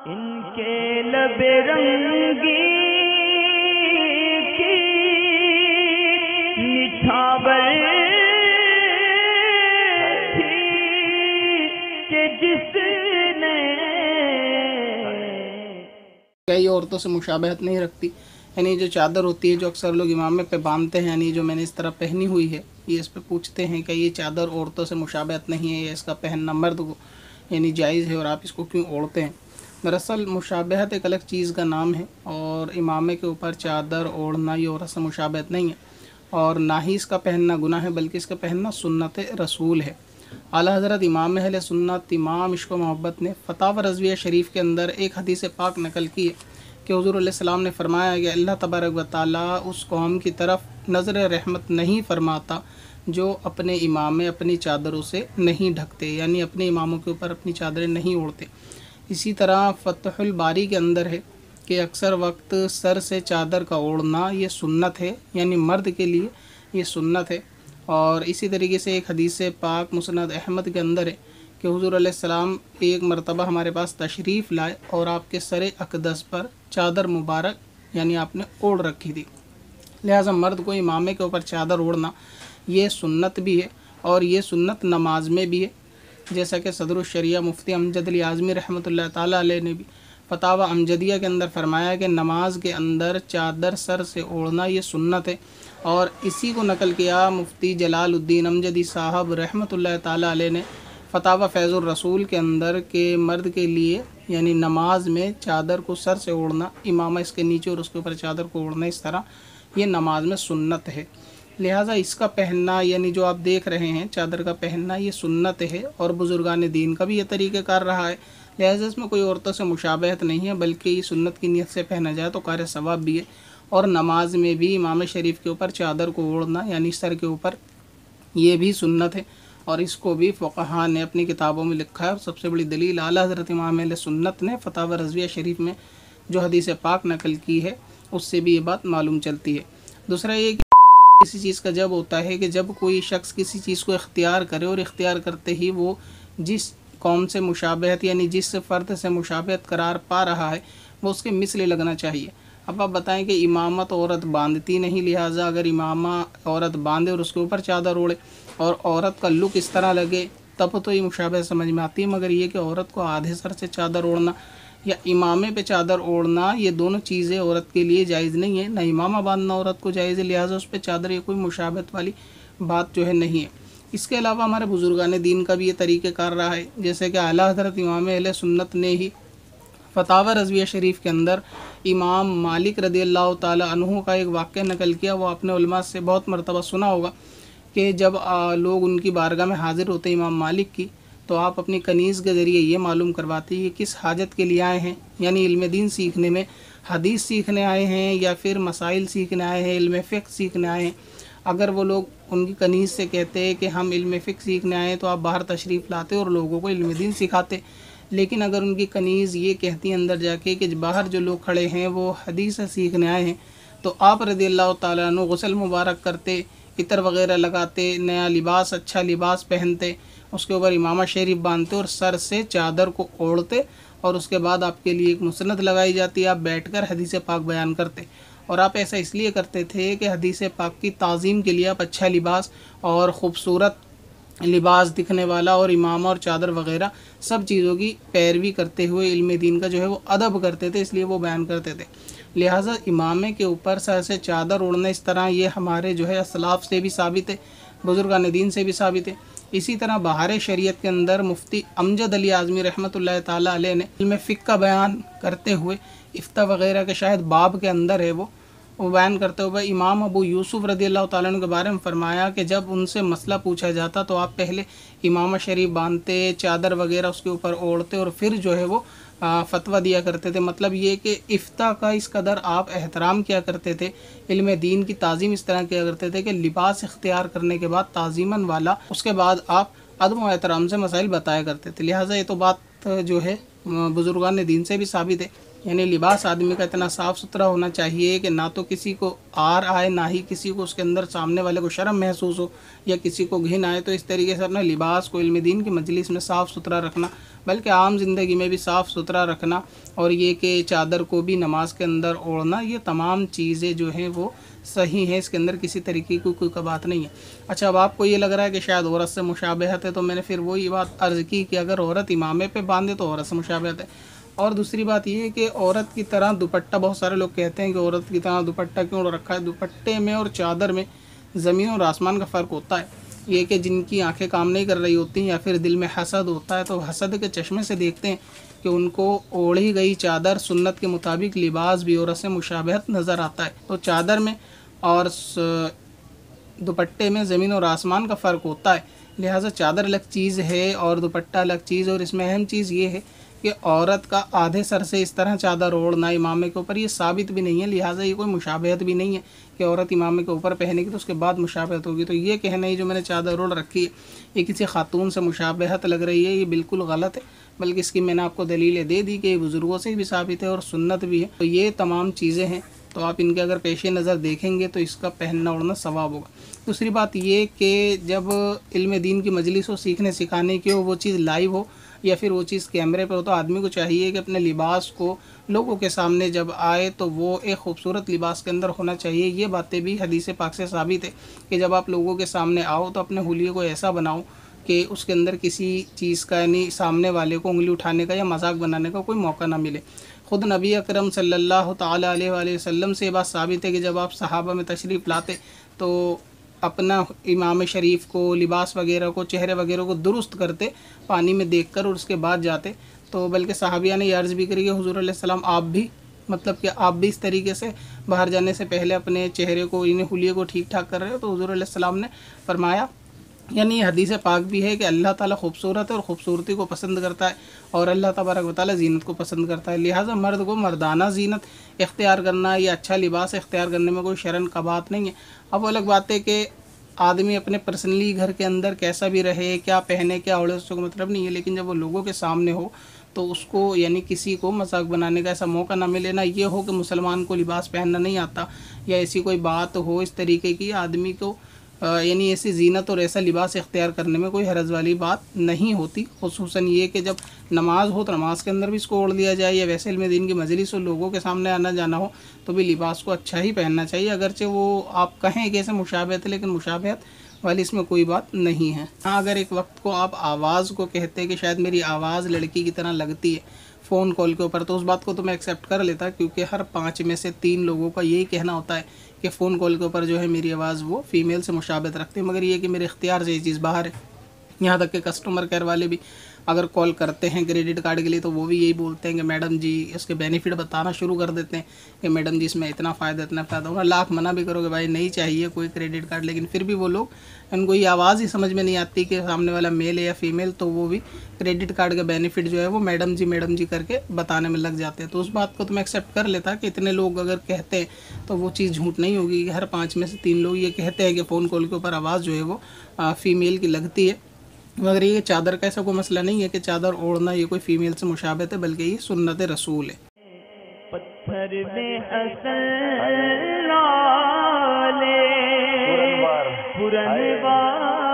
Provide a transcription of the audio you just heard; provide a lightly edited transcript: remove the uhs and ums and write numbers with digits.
इनके लबे रंगी की निछावर थी कि जिसने कई औरतों से मुशाबहत नहीं रखती। यानी जो चादर होती है जो अक्सर लोग इमामे पे बांधते हैं, यानी जो मैंने इस तरह पहनी हुई है, ये इस पे पूछते हैं कि ये चादर औरतों से मुशाबहत नहीं है या इसका पहनना मर्द को यानी जायज़ है और आप इसको क्यों ओढ़ते हैं। दरअसल मुशाबहत एक अलग चीज़ का नाम है और इमामे के ऊपर चादर ओढ़ना ये औरत से मुशाबहत नहीं है और ना ही इसका पहनना गुनाह है, बल्कि इसका पहनना सुन्नत रसूल है। आला हज़रत इमाम अहले सुन्नत इमाम इश्क़ व मोहब्बत ने फ़तावा रज़विया शरीफ के अंदर एक हदीस पाक नकल की है कि हुज़ूर अलैहिस्सलाम ने फ़रमाया कि अल्लाह तबारक व तआला उस कौम की तरफ नज़र रहमत नहीं फ़रमाता जो अपने इमाम अपनी चादरों से नहीं ढकते, यानी अपने इमामों के ऊपर अपनी चादरें नहीं ओढ़ते। इसी तरह फ़तहुल बारी के अंदर है कि अक्सर वक्त सर से चादर का ओढ़ना ये सुन्नत है, यानी मर्द के लिए ये सुन्नत है। और इसी तरीके से एक हदीस पाक मुस्नद अहमद के अंदर है कि हुज़ूर अलैहिस्सलाम एक मरतबा हमारे पास तशरीफ़ लाए और आपके सर अक़दस पर चादर मुबारक यानी आपने ओढ़ रखी थी। लिहाजा मर्द को इमामे के ऊपर चादर ओढ़ना ये सुन्नत भी है और ये सुन्नत नमाज में भी है, जैसा कि सदरुल शरिया मुफ्ती अमजद अली आज़मी रहमतुल्लाह ताला अलैह ने भी फतावा अमजदिया के अंदर फरमाया कि नमाज के अंदर चादर सर से ओढ़ना ये सुन्नत है। और इसी को नकल किया मुफ्ती जलालुद्दीन अमजदी साहब रहमतुल्लाह ताला अलैह ने फतावा फैज़ुर रसूल के अंदर के मर्द के लिए यानी नमाज में चादर को सर से ओढ़ना, इमामा इसके नीचे और उसके ऊपर चादर को ओढ़ना, इस तरह ये नमाज में सुन्नत है। लिहाजा इसका पहनना यानी जो आप देख रहे हैं चादर का पहनना ये सुन्नत है और बुज़ुर्गान दीन का भी ये तरीक़ेकार रहा है। लिहाजा इसमें कोई औरतों से मुशाबहत नहीं है, बल्कि ये सुन्नत की नीयत से पहना जाए तो कार सवाब भी है। और नमाज में भी इमाम शरीफ के ऊपर चादर को ओढ़ना यानी सर के ऊपर ये भी सुन्नत है और इसको भी फ़ुक़हा ने अपनी किताबों में लिखा है। और सबसे बड़ी दलील आला हज़रत इमाम अहले सुन्नत ने फ़तावा रज़विया शरीफ में जो हदीस पाक नकल की है उससे भी ये बात मालूम चलती है। दूसरा ये कि किसी चीज़ का जब होता है कि जब कोई शख्स किसी चीज़ को इख्तियार करे और इख्तियार करते ही वो जिस कौम से मुशाबहत यानी जिस फ़र्द से मुशाबहत करार पा रहा है वो उसके मिसले लगना चाहिए। अब आप बताएं कि इमामत औरत बांधती नहीं, लिहाजा अगर इमामा औरत बांधे और उसके ऊपर चादर ओढ़े और औरत का लुक इस तरह लगे तब तो ये मुशाबहत समझ में आती है। मगर ये कि औरत को आधे सर से चादर ओढ़ना या इमामे पे चादर ओढ़ना ये दोनों चीज़ें औरत के लिए जायज़ नहीं है, ना इमामा बांधना औरत को जायज़ है, लिहाजा उस पर चादर ये कोई मुशाबहत वाली बात जो है नहीं है। इसके अलावा हमारे बुज़ुर्गान दीन का भी ये तरीक़ेकार रहा है, जैसे कि आला हज़रत इमाम अहले सुन्नत ने ही फतावा रज़विया शरीफ के अंदर इमाम मालिक रज़ियल्लाहु ताला अन्हु का एक वाक़या नकल किया। वो आपने उलमा से बहुत मरतबा सुना होगा कि जब लोग उनकी बारगाह में हाज़िर होते इमाम मालिक की तो आप अपनी कनीज़ के ज़रिए ये मालूम करवाते हैं कि किस हाजत के लिए आए हैं, यानी इल्म दीन सीखने में, हदीस सीखने आए हैं या फिर मसाइल सीखने आए हैं, इल्म फ़िक़्ह सीखने आए हैं। अगर वो लोग उनकी कनीज़ से कहते हैं कि हम इल्म फ़िक़्ह सीखने आए हैं तो आप बाहर तशरीफ़ लाते और लोगों को इल्म दीन सिखाते। लेकिन अगर उनकी कनीज़ ये कहती हैं अंदर जाके कि बाहर जो लोग खड़े हैं वो हदीस सीखने आए हैं, तो आप रज़ियल्लाहु ताला अन्हु गुस्ल मुबारक करते, इतर वग़ैरह लगाते, नया लिबास अच्छा लिबास पहनते, उसके ऊपर इमामा शरीफ बांधते और सर से चादर को ओढ़ते और उसके बाद आपके लिए एक मुसनद लगाई जाती, आप बैठकर हदीस पाक बयान करते। और आप ऐसा इसलिए करते थे कि हदीस पाक की ताज़ीम के लिए आप अच्छा लिबास और ख़ूबसूरत लिबास दिखने वाला और इमामा और चादर वग़ैरह सब चीज़ों की पैरवी करते हुए इल्म दीन का जो है वो अदब करते थे, इसलिए वो बयान करते थे। लिहाजा इमामे के ऊपर सर से चादर ओढ़ना इस तरह ये हमारे जो है असलाफ़ से भी साबित है, बुज़ुर्गान दीन से भी साबित है। इसी तरह बहार शरीयत के अंदर मुफ्ती अमजद अली आज़मी रहमतुल्लाह ताला अलैह ने इल्म फ़िक़्ह का बयान करते हुए इफ्ता वग़ैरह के शायद बाब के अंदर है वो बयान करते हुए इमाम अबू यूसुफ़ रज़ियल्लाहु ताला अन्हु के बारे में फ़रमाया कि जब उनसे मसला पूछा जाता तो आप पहले इमामा शरीफ बांधते, चादर वग़ैरह उसके ऊपर ओढ़ते और फिर जो है वो फ़तवा दिया करते थे। मतलब ये कि इफ्ता का इस कदर आप एहतराम किया करते थे, इल्म दीन की ताज़ीम इस तरह किया करते थे कि लिबास इख्तियार करने के बाद ताज़ीमन वाला उसके बाद आप अदब व एहतराम से मसाइल बताया करते थे। लिहाजा ये तो बात जो है बुज़ुर्गान दीन से भी साबित है, यानी लिबास आदमी का इतना साफ़ सुथरा होना चाहिए कि ना तो किसी को आर आए, ना ही किसी को उसके अंदर सामने वाले को शर्म महसूस हो या किसी को घिन आए। तो इस तरीके से अपना लिबास को इल्म दीन की मजलिस में साफ़ सुथरा रखना बल्कि आम ज़िंदगी में भी साफ़ सुथरा रखना, और ये कि चादर को भी नमाज के अंदर ओढ़ना, ये तमाम चीज़ें जो हैं वो सही हैं, इसके अंदर किसी तरीके की कोई बात नहीं है। अच्छा, अब आपको ये लग रहा है कि शायद औरत से मुशाबहत है, तो मैंने फिर वही बात अर्ज़ की कि अगर औरत इमामे पे बांधे तो औरत से मुशाबहत है। और दूसरी बात ये है कि औरत की तरह दुपट्टा, बहुत सारे लोग कहते हैं कि औरत की तरह दुपट्टा क्यों रखा है। दुपट्टे में और चादर में ज़मीन और आसमान का फ़र्क होता है। ये कि जिनकी आंखें काम नहीं कर रही होती हैं या फिर दिल में हसद होता है, तो हसद के चश्मे से देखते हैं कि उनको ओढ़ी गई चादर सुन्नत के मुताबिक लिबास भी औरत से मुशाबहत नज़र आता है। तो चादर में और दुपट्टे में ज़मीन और आसमान का फ़र्क होता है, लिहाजा चादर अलग चीज़ है और दुपट्टा अलग चीज़। और इसमें अहम चीज़ ये है कि औरत का आधे सर से इस तरह चादर ओढ़ना इमामे के ऊपर, ये साबित भी नहीं है, लिहाजा ये कोई मुशाबहत भी नहीं है कि औरत इमामे के ऊपर पहनेगी तो उसके बाद मुशाबहत होगी। तो ये कहना ही जो मैंने चादर ओढ़ रखी है ये किसी खातून से मुशाबहत लग रही है, ये बिल्कुल गलत है। बल्कि इसकी मैंने आपको दलीलें दे दी कि ये बुज़ुर्गों से भी साबित है और सुन्नत भी है। तो ये तमाम चीज़ें हैं, तो आप इनके अगर पेश नज़र देखेंगे तो इसका पहनना ओढ़ना सवाब होगा। दूसरी बात ये कि जब इल्म दीन की मजलिस हो, सीखने सिखाने की हो, वो चीज़ लाइव हो या फिर वो चीज़ कैमरे पर हो, तो आदमी को चाहिए कि अपने लिबास को लोगों के सामने जब आए तो वो एक खूबसूरत लिबास के अंदर होना चाहिए। ये बातें भी हदीस पाक से साबित है कि जब आप लोगों के सामने आओ तो अपने हुलिये को ऐसा बनाओ कि उसके अंदर किसी चीज़ का, यानी सामने वाले को उंगली उठाने का या मजाक बनाने का कोई मौका ना मिले। ख़ुद नबी अकरम सल्लल्लाहु ताला अलैहि वसल्लम से बात साबित है कि जब आप सहाबा में तशरीफ़ लाते तो अपना इमाम शरीफ को, लिबास वगैरह को, चेहरे वगैरह को दुरुस्त करते पानी में देखकर और उसके बाद जाते। तो बल्कि सहाबिया ने अर्ज़ भी करी कि हुज़ूर अलैहि सलाम आप भी, मतलब कि आप भी इस तरीके से बाहर जाने से पहले अपने चेहरे को, इन्हें हुलिये को ठीक ठाक कर रहे हो। तो हुज़ूर अलैहि सलाम ने फरमाया, यानी हदीस पाक भी है कि अल्लाह ताला खूबसूरत है और ख़ूबसूरती को पसंद करता है और अल्लाह तबारक व तआला ज़ीनत को पसंद करता है। लिहाजा मर्द को मर्दाना ज़ीनत इख्तियार करना या अच्छा लिबास इख्तियार करने में कोई शर्म का बात नहीं है। अब अलग बात है कि आदमी अपने पर्सनली घर के अंदर कैसा भी रहे, क्या पहने क्या ओढ़े, उसको मतलब नहीं है, लेकिन जब वो लोगों के सामने हो तो उसको, यानी किसी को मजाक बनाने का ऐसा मौका ना मिले, ना ये हो कि मुसलमान को लिबास पहनना नहीं आता या ऐसी कोई बात हो इस तरीके की, आदमी को यानी ऐसी ज़ीनत और ऐसा लिबास इख्तियार करने में कोई हरज वाली बात नहीं होती। खुसूसन ये कि जब नमाज हो तो नमाज के अंदर भी इसको ओढ़ लिया जाए, या वैसे इल्म दीन की मजलिस हो, लोगों के सामने आना जाना हो तो भी लिबास को अच्छा ही पहनना चाहिए। अगरचे वो आप कहें कि ऐसे मुशाबहत है, लेकिन मुशाबहत वाली इसमें कोई बात नहीं है। हाँ, अगर एक वक्त को आप आवाज़ को कहते हैं कि शायद मेरी आवाज़ लड़की की तरह लगती है फ़ोन कॉल के ऊपर, तो उस बात को तो मैं एक्सेप्ट कर लेता, क्योंकि हर 5 में से 3 लोगों का यही कहना होता है कि फ़ोन कॉल के ऊपर जो है मेरी आवाज़ वो फ़ीमेल से मुशाबहत रखती है। मगर ये कि मेरे इख्तियार से ये चीज़ बाहर है। यहाँ तक कि कस्टमर केयर वाले भी अगर कॉल करते हैं क्रेडिट कार्ड के लिए तो वो भी यही बोलते हैं कि मैडम जी, इसके बेनिफिट बताना शुरू कर देते हैं कि मैडम जी इसमें इतना फ़ायदा इतना फ़ायदा होगा। लाख मना भी करोगे भाई नहीं चाहिए कोई क्रेडिट कार्ड, लेकिन फिर भी वो लोग, उनको ये आवाज़ ही समझ में नहीं आती कि सामने वाला मेल है या फीमेल, तो वो भी क्रेडिट कार्ड का बेनिफिट जो है वो मैडम जी करके बताने में लग जाते हैं। तो उस बात को तो मैं एक्सेप्ट कर लेता कि इतने लोग अगर कहते हैं तो वो चीज़ झूठ नहीं होगी कि हर 5 में से 3 लोग ये कहते हैं कि फ़ोन कॉल के ऊपर आवाज़ जो है वो फ़ीमेल की लगती है। मगर ये चादर का ऐसा कोई मसला नहीं है कि चादर ओढ़ना ये कोई फ़ीमेल से मुशाबहत है, बल्कि ये सुन्नत रसूल है। पत्थर में हसन लाले पुरनवार